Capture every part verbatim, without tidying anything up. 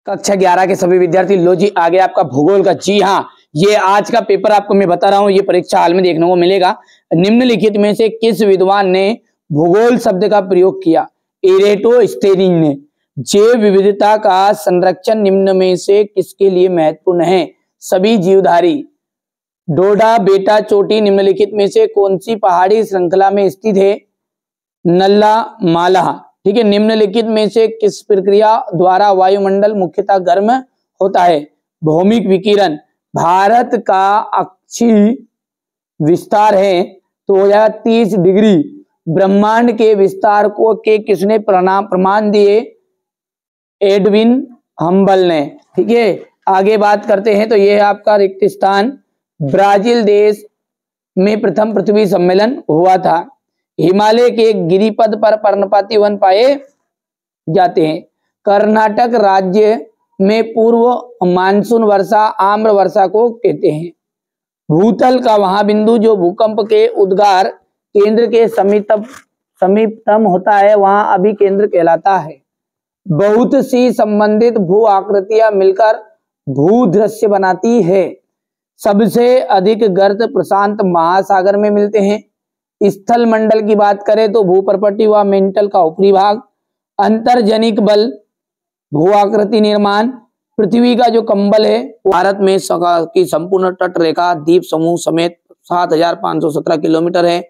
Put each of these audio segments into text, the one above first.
कक्षा ग्यारह के सभी विद्यार्थी लो जी आ गया आपका भूगोल का। जी हाँ, ये आज का पेपर आपको मैं बता रहा हूँ, ये परीक्षा हाल में देखने को मिलेगा। निम्नलिखित में से किस विद्वान ने भूगोल शब्द का प्रयोग किया? इरेटोस्थेनीज ने। जैव विविधता का संरक्षण निम्न में से किसके लिए महत्वपूर्ण है? सभी जीवधारी। डोडा बेटा चोटी निम्नलिखित में से कौन सी पहाड़ी श्रृंखला में स्थित है? नल्ला माला। ठीक है। निम्नलिखित में से किस प्रक्रिया द्वारा वायुमंडल मुख्यतः गर्म होता है? भौमिक विकिरण। भारत का अक्षीय विस्तार है तो हो जाएगा तीस डिग्री। ब्रह्मांड के विस्तार को के किसने प्रमाण दिए? एडविन हम्बल ने। ठीक है। आगे बात करते हैं तो यह है आपका रिक्त स्थान। ब्राजील देश में प्रथम पृथ्वी सम्मेलन हुआ था। हिमालय के गिरिपद पर पर्णपाती वन पाए जाते हैं। कर्नाटक राज्य में पूर्व मानसून वर्षा आम्र वर्षा को कहते हैं। भूतल का वहां बिंदु जो भूकंप के उद्गार केंद्र के समीपतम समीपतम होता है वहां अभी केंद्र कहलाता है। बहुत सी संबंधित भू आकृतियां मिलकर भू दृश्य बनाती है। सबसे अधिक गर्त प्रशांत महासागर में मिलते हैं। स्थल मंडल की बात करें तो भूपर्पटी व मेंटल का ऊपरी भाग। अंतर्जनिक बल, भू आकृति निर्माण, पृथ्वी का जो कंबल है भारत में की संपूर्ण तट रेखा द्वीप समूह समेत सात हजार पांच सौ सत्रह किलोमीटर है।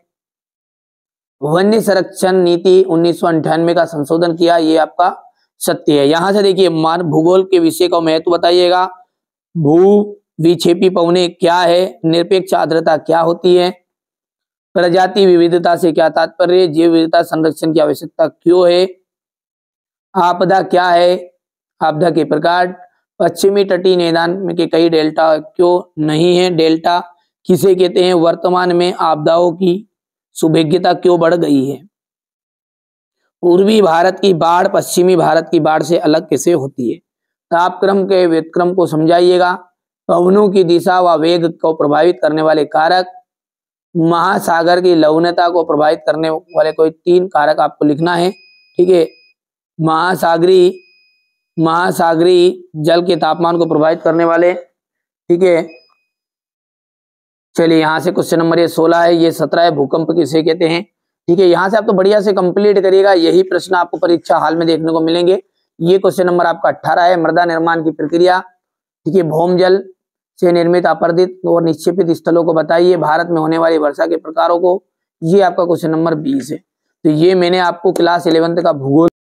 वन्य संरक्षण नीति उन्नीस सौ अंठानवे का संशोधन किया, ये आपका सत्य है। यहां से देखिए मान भूगोल के विषय का महत्व बताइएगा। भू विक्षेपी पवने क्या है? निरपेक्ष आर्द्रता क्या होती है? प्रजाति विविधता से क्या तात्पर्य? जैव विविधता संरक्षण की आवश्यकता क्यों है? आपदा क्या है? आपदा के प्रकार। पश्चिमी तटीय मैदान में के कई डेल्टा क्यों नहीं है? डेल्टा किसे कहते हैं? वर्तमान में आपदाओं की सुभेद्यता क्यों बढ़ गई है? पूर्वी भारत की बाढ़ पश्चिमी भारत की बाढ़ से अलग कैसे होती है? तापक्रम के व्युत्क्रम को समझाइएगा। पवनों की दिशा व वेग को प्रभावित करने वाले कारक। महासागर की लवणता को प्रभावित करने वाले कोई तीन कारक आपको लिखना है। ठीक है। महासागरी महासागरी जल के तापमान को प्रभावित करने वाले। ठीक है। चलिए यहां से क्वेश्चन नंबर ये सोलह है, ये सत्रह है। भूकंप किसे कहते हैं? ठीक है। यहां से आप तो बढ़िया से कंप्लीट करिएगा, यही प्रश्न आपको परीक्षा हाल में देखने को मिलेंगे। ये क्वेश्चन नंबर आपका अट्ठारह है। मृदा निर्माण की प्रक्रिया। ठीक है। भौम जल से निर्मित अपरदित और निक्षेपित स्थलों को बताइए। भारत में होने वाली वर्षा के प्रकारों को। ये आपका क्वेश्चन नंबर बीस है। तो ये मैंने आपको क्लास इलेवेंथ का भूगोल